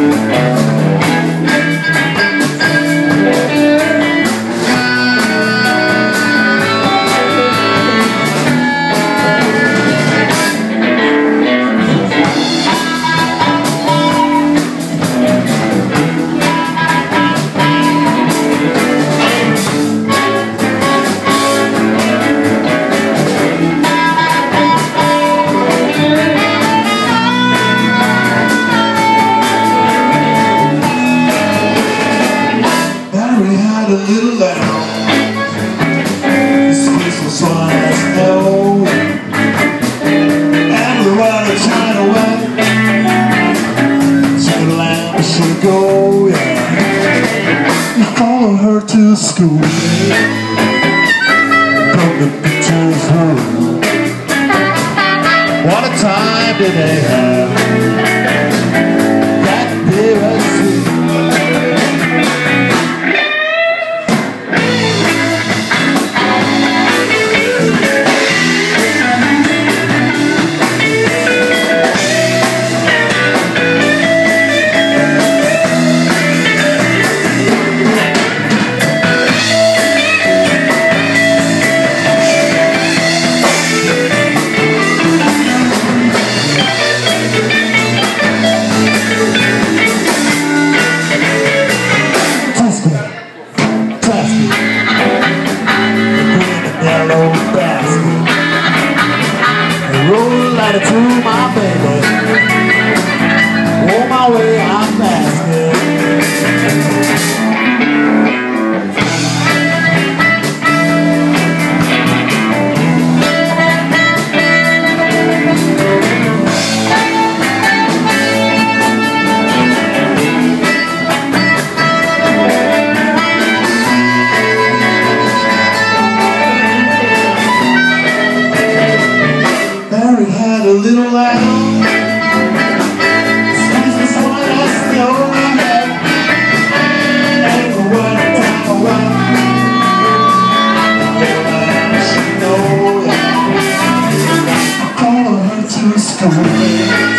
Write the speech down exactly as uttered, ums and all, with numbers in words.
We had a little lamb. This place was fun as hell, and we run a China way. So the lamb should go, yeah. We follow her to school from the teacher's room. What a time did they have that day was sweet. To my baby, on my way I'm asking. Mary had a little lamb. This was what I still remember. And for what a time away. She know I follow her to school.